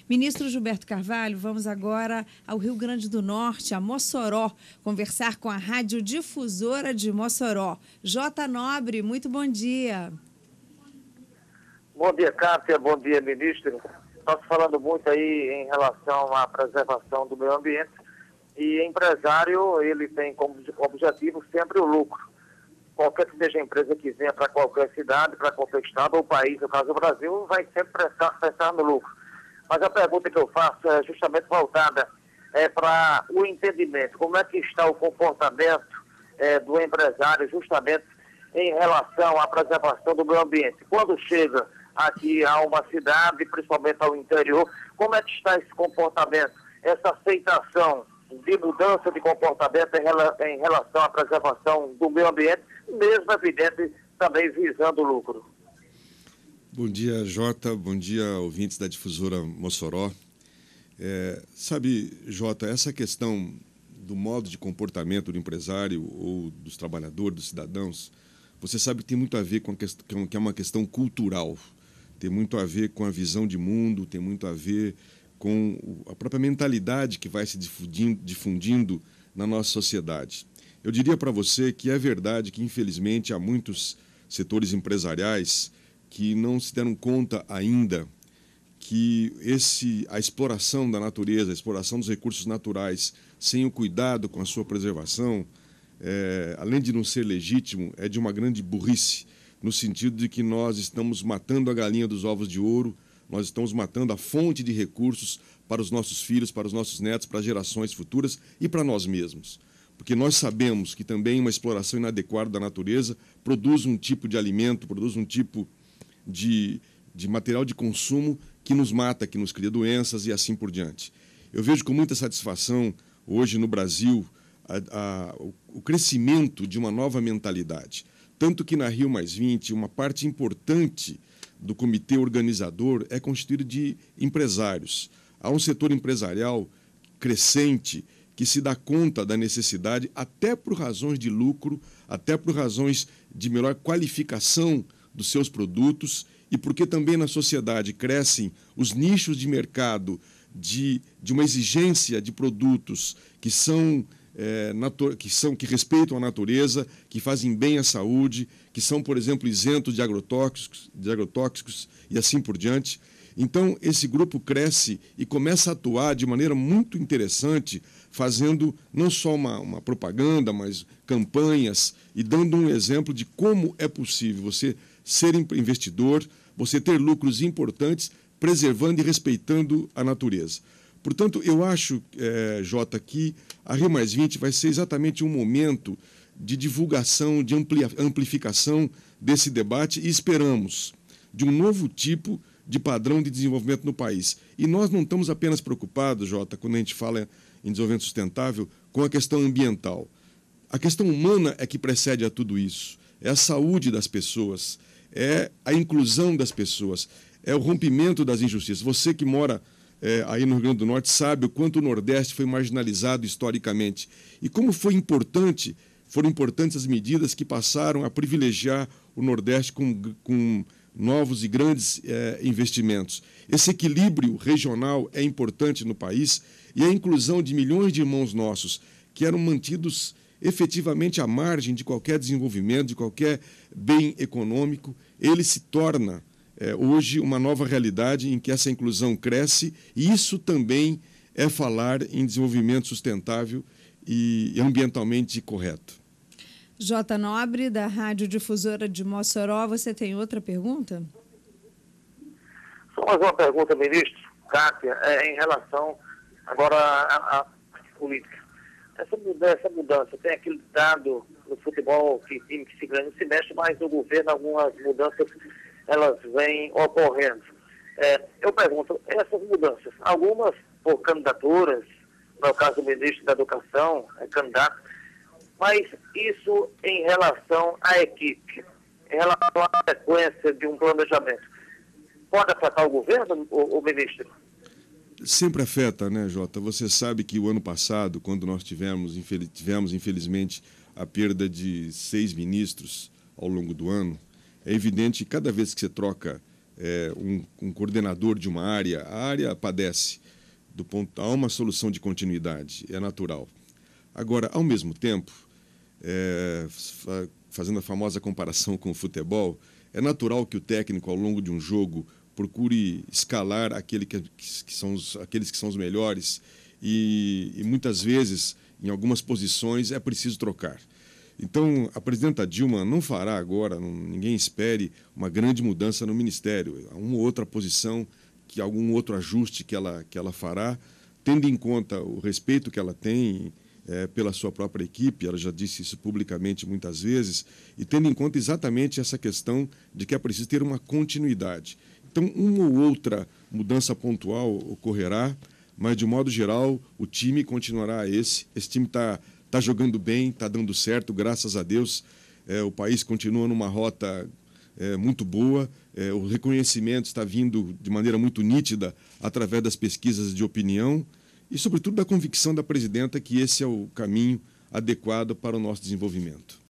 Ministro Gilberto Carvalho, vamos agora ao Rio Grande do Norte, a Mossoró, conversar com a radiodifusora de Mossoró. Jota Nobre, muito bom dia. Bom dia, Cátia. Bom dia, ministro. Nós falando muito aí em relação à preservação do meio ambiente e empresário, ele tem como objetivo sempre o lucro. Qualquer que seja a empresa que venha para qualquer cidade, para qualquer estado ou país, no caso do Brasil, vai sempre prestar no lucro. Mas a pergunta que eu faço é justamente voltada para o entendimento. Como é que está o comportamento do empresário justamente em relação à preservação do meio ambiente? Quando chega aqui a uma cidade, principalmente ao interior, como é que está esse comportamento, essa aceitação de mudança de comportamento em relação à preservação do meio ambiente, mesmo evidente também visando o lucro? Bom dia, Jota. Bom dia, ouvintes da difusora Mossoró. Sabe, Jota, essa questão do modo de comportamento do empresário ou dos trabalhadores, dos cidadãos, você sabe que tem muito a ver com que é uma questão cultural, tem muito a ver com a visão de mundo, tem muito a ver com a própria mentalidade que vai se difundindo na nossa sociedade. Eu diria para você que é verdade que, infelizmente, há muitos setores empresariais que não se deram conta ainda que a exploração da natureza, a exploração dos recursos naturais, sem o cuidado com a sua preservação, além de não ser legítimo, é de uma grande burrice, no sentido de que nós estamos matando a galinha dos ovos de ouro, nós estamos matando a fonte de recursos para os nossos filhos, para os nossos netos, para gerações futuras e para nós mesmos. Porque nós sabemos que também uma exploração inadequada da natureza produz um tipo de alimento, produz um tipo de material de consumo que nos mata, que nos cria doenças e assim por diante. Eu vejo com muita satisfação, hoje no Brasil, o crescimento de uma nova mentalidade. Tanto que na Rio+20, uma parte importante do comitê organizador é constituído de empresários. Há um setor empresarial crescente que se dá conta da necessidade, até por razões de lucro, até por razões de melhor qualificação dos seus produtos e porque também na sociedade crescem os nichos de mercado de uma exigência de produtos que que respeitam a natureza, que fazem bem à saúde, que são, por exemplo, isentos de agrotóxicos e assim por diante. Então, esse grupo cresce e começa a atuar de maneira muito interessante, fazendo não só uma propaganda, mas campanhas e dando um exemplo de como é possível você ser investidor, você ter lucros importantes, preservando e respeitando a natureza. Portanto, eu acho, Jota, que a Rio+20 vai ser exatamente um momento de divulgação, de amplificação desse debate e esperamos de um novo tipo de padrão de desenvolvimento no país. E nós não estamos apenas preocupados, Jota, quando a gente fala em desenvolvimento sustentável, com a questão ambiental. A questão humana é que precede a tudo isso. É a saúde das pessoas, é a inclusão das pessoas, é o rompimento das injustiças. Você que mora aí no Rio Grande do Norte sabe o quanto o Nordeste foi marginalizado historicamente e como foram importantes as medidas que passaram a privilegiar o Nordeste com novos e grandes investimentos. Esse equilíbrio regional é importante no país e a inclusão de milhões de irmãos nossos que eram mantidos efetivamente à margem de qualquer desenvolvimento, de qualquer bem econômico, ele se torna hoje uma nova realidade em que essa inclusão cresce e isso também é falar em desenvolvimento sustentável e ambientalmente correto. Jota Nobre, da Radiodifusora de Mossoró, você tem outra pergunta? Só mais uma pergunta, ministro, Cátia, em relação agora à política. Essa mudança, tem aquele dado no futebol que time que se ganha, se mexe, mas no governo algumas mudanças elas vêm ocorrendo. Eu pergunto, essas mudanças, algumas por candidaturas, no caso do ministro da Educação, candidato, mas isso em relação à equipe, em relação à sequência de um planejamento, pode afetar o governo, o ministro? Sempre afeta, né, Jota? Você sabe que o ano passado, quando nós tivemos, infelizmente, a perda de 6 ministros ao longo do ano, é evidente que cada vez que você troca um coordenador de uma área, a área padece. Há uma solução de continuidade, é natural. Agora, ao mesmo tempo, fazendo a famosa comparação com o futebol, é natural que o técnico, ao longo de um jogo, procure escalar aqueles que são os melhores e muitas vezes, em algumas posições, é preciso trocar. Então, a presidenta Dilma não fará agora, ninguém espere, uma grande mudança no Ministério. Há uma outra posição, algum outro ajuste que ela fará, tendo em conta o respeito que ela tem pela sua própria equipe, ela já disse isso publicamente muitas vezes, e tendo em conta exatamente essa questão de que é preciso ter uma continuidade. Então, uma ou outra mudança pontual ocorrerá, mas, de modo geral, o time continuará esse. Esse time está jogando bem, está dando certo, graças a Deus. O país continua numa rota muito boa, o reconhecimento está vindo de maneira muito nítida através das pesquisas de opinião e, sobretudo, da convicção da presidenta que esse é o caminho adequado para o nosso desenvolvimento.